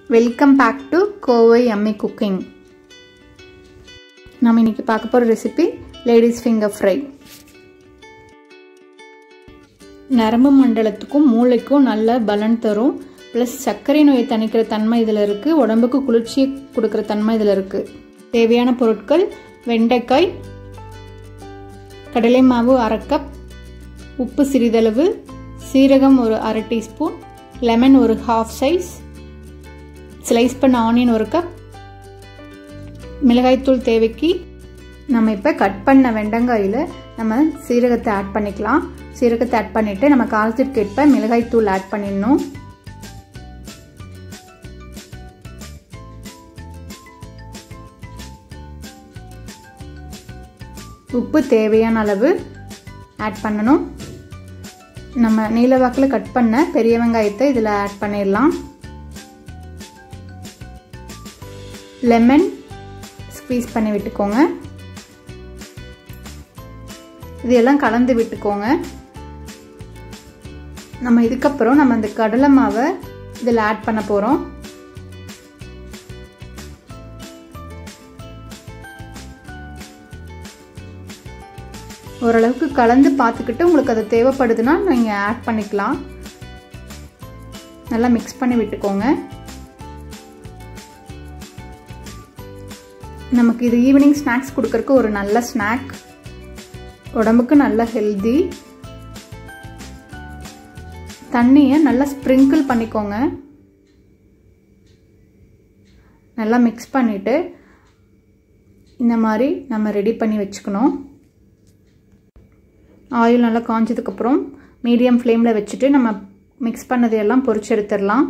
Welcome back to Kovai yummy cooking. நம்ம இன்னைக்கு பார்க்க போகிற ரெசிபி லேடிஸ் ஃபிங்கர் ஃப்ரை. நரம்பு மண்டலத்துக்கும் மூளைக்கும் நல்ல பலன் தரும். ப்ளஸ் சர்க்கரை நோயை தணிக்கிற தன்மை இதில் இருக்குது. உடம்புக்கு குளிர்ச்சியை கொடுக்குற தன்மை இதில் இருக்குது. தேவையான பொருட்கள்: வெண்டைக்காய், கடலை மாவு 1/2 கப், உப்பு சிறிதளவு, சீரகம் ஒரு 1/2 டீஸ்பூன், லெமன் ஒரு 1/2 சைஸ், ஸ்லைஸ் பண்ண ஆனியன் 1 கப், மிளகாய்த்தூள் தேவைக்கு. நம்ம இப்போ கட் பண்ண வெண்டங்காயில் நம்ம சீரகத்தை ஆட் பண்ணிக்கலாம். சீரகத்தை ஆட் பண்ணிவிட்டு நம்ம காரத்திற்கு ஏற்ப மிளகாய்த்தூள் ஆட் பண்ணிடணும். உப்பு தேவையான அளவு ஆட் பண்ணணும். நம்ம நீலவாக்கில் கட் பண்ண பெரிய வெங்காயத்தை இதில் ஆட் பண்ணிடலாம். லெமன் ஸ்க்வீஸ் பண்ணி விட்டுக்கோங்க. இதெல்லாம் கலந்து விட்டுக்கோங்க. நம்ம இதுக்கப்புறம் நம்ம இந்த கடலை மாவை இதில் ஆட் பண்ண போகிறோம். ஓரளவுக்கு கலந்து பார்த்துக்கிட்டு உங்களுக்கு அது தேவைப்படுதுன்னா நீங்கள் ஆட் பண்ணிக்கலாம். நல்லா மிக்ஸ் பண்ணி விட்டுக்கோங்க. நமக்கு இது ஈவினிங் ஸ்நாக்ஸ் கொடுக்கறதுக்கு ஒரு நல்ல ஸ்நாக், உடம்புக்கு நல்ல ஹெல்தி. தண்ணியை நல்லா ஸ்ப்ரிங்கிள் பண்ணிக்கோங்க. நல்லா மிக்ஸ் பண்ணிவிட்டு இந்த மாதிரி நம்ம ரெடி பண்ணி வச்சுக்கணும். ஆயில் நல்லா காஞ்சதுக்கப்புறம் மீடியம் ஃப்ளேமில் வச்சுட்டு நம்ம மிக்ஸ் பண்ணதையெல்லாம் பொரிச்சு எடுத்துடலாம்.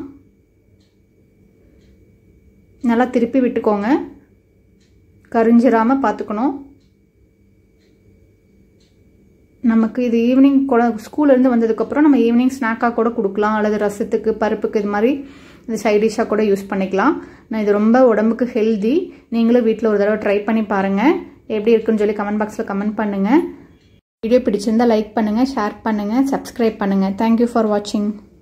நல்லா திருப்பி விட்டுக்கோங்க, கரிஞ்சிராமல் பார்த்துக்கணும். நமக்கு இது ஈவினிங் கூட ஸ்கூல்லேருந்து வந்ததுக்கப்புறம் நம்ம ஈவினிங் ஸ்நாக்காக கூட கொடுக்கலாம், அல்லது ரசத்துக்கு பருப்புக்கு இது மாதிரி இது சைட் டிஷ்ஷாக கூட யூஸ் பண்ணிக்கலாம். நான் இது ரொம்ப உடம்புக்கு ஹெல்தி. நீங்களும் வீட்டில் ஒரு தடவை ட்ரை பண்ணி பாருங்கள். எப்படி இருக்குன்னு சொல்லி கமெண்ட் பாக்ஸில் கமெண்ட் பண்ணுங்கள். வீடியோ பிடிச்சிருந்தால் லைக் பண்ணுங்கள், ஷேர் பண்ணுங்கள், சப்ஸ்கிரைப் பண்ணுங்கள். தேங்க்யூ ஃபார் வாட்சிங்.